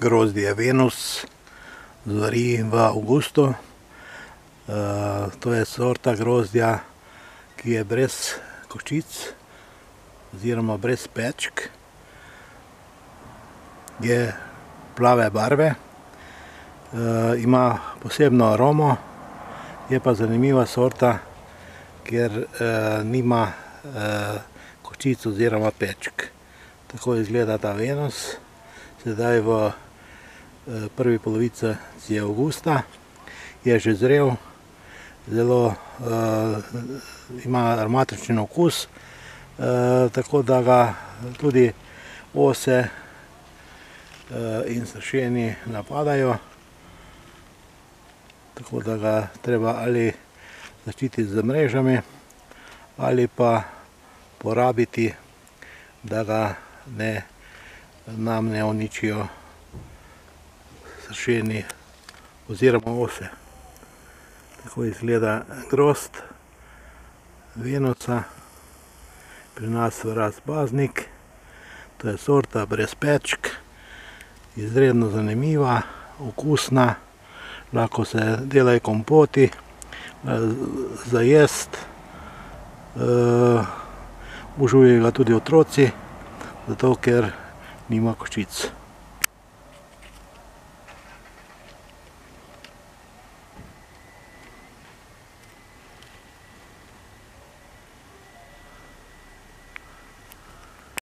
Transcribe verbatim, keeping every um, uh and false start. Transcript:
grozdje Venus zveri v avgustu. To je sorta grozdja, ki je brez koščic oziroma brez pečk. Je plave barve, ima posebno aromo, je pa zanimiva sorta, ker nima koščic oziroma pečk. Tako izgleda ta Venus, sedaj v prvi polovici avgusta. Je že zrel, zelo ima aromatičen okus, tako da ga tudi ose in sršeni napadajo. Tako da ga treba ali zaščititi z mrežami ali pa porabiti, da ga ne, nam ne uničijo sršeni oziroma ose. Tako izgleda grozd Venusa pri nas v Rast-Baznik. To je sorta brez pečk, izredno zanimiva, okusna, lahko se delajo kompoti za jest. Obožujejo ga tudi otroci, zato ker nima koščic.